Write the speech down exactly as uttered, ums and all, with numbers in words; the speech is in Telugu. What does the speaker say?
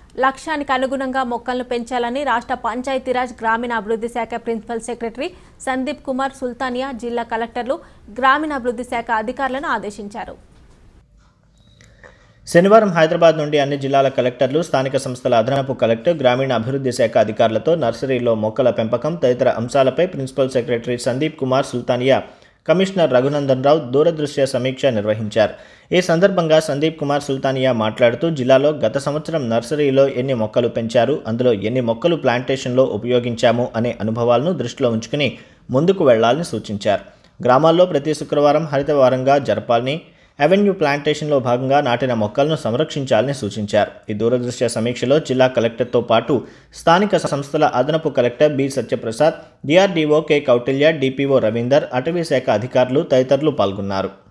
లక్ష్యానికి అనుగుణంగా మొక్కలను పెంచాలని రాష్ట్ర పంచాయతీరాజ్ గ్రామీణ అభివృద్ధి శాఖ ప్రిన్సిపల్ సెక్రటరీ సందీప్ కుమార్ సుల్తానియా జిల్లా కలెక్టర్లు గ్రామీణాభివృద్ధి శాఖ అధికారులను ఆదేశించారు. శనివారం హైదరాబాద్ నుండి అన్ని జిల్లాల కలెక్టర్లు, స్థానిక సంస్థల అదనపు కలెక్టర్, గ్రామీణ అభివృద్ధి శాఖ అధికారులతో నర్సరీలో మొక్కల పెంపకం తదితర అంశాలపై principal secretary Sandeep Kumar Sultania, commissioner Raghunandan Rao దూరదృశ్య సమీక్ష నిర్వహించారు. ఈ సందర్భంగా సందీప్ కుమార్ సుల్తానియా మాట్లాడుతూ జిల్లాలో గత సంవత్సరం నర్సరీలో ఎన్ని మొక్కలు పెంచారు, అందులో ఎన్ని మొక్కలు ప్లాంటేషన్లో ఉపయోగించాము అనే అనుభవాలను దృష్టిలో ఉంచుకుని ముందుకు వెళ్లాలని సూచించారు. గ్రామాల్లో ప్రతి శుక్రవారం హరిత వారంగా జరపాలని, అవెన్యూ ప్లాంటేషన్లో భాగంగా నాటిన మొక్కలను సంరక్షించాలని సూచించారు. ఈ దూరదృశ్య సమీక్షలో జిల్లా కలెక్టర్తో పాటు స్థానిక సంస్థల అదనపు collector B Satyaprasad, DRDO K Kautilya, DPO Ravinder, అటవీ శాఖ అధికారులు తదితరులు పాల్గొన్నారు.